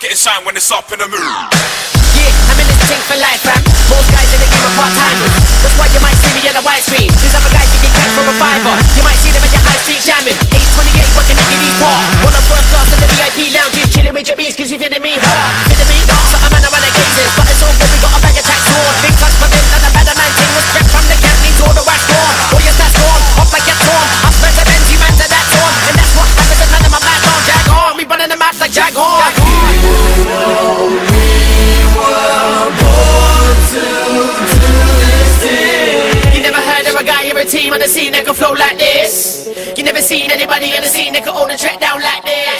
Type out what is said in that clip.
it and shine when it's up in the mood. Yeah, I'm in this thing for life, fam. Most guys in the game are part-timers. That's why you might see me on the widescreen. These other guys you can catch from a fiver. You might see them in your high street jamming. 828 working at your part. One of first class in the VIP lounges, chilling with your beats, cause you feeling me, feeling me? So I'm on a run of cases, but it's all good, we got a bag of tax on. Big touch for this, and the better 19 was spread from the county to the west lawn. All your stats gone, off like you're torn. I'm spread to Benji, man to that torn. And that's what happens and none of my black on Jag on. We running the maps like Jag on. Team on the scene that can flow like this. You never seen anybody on the scene that can own a track down like this.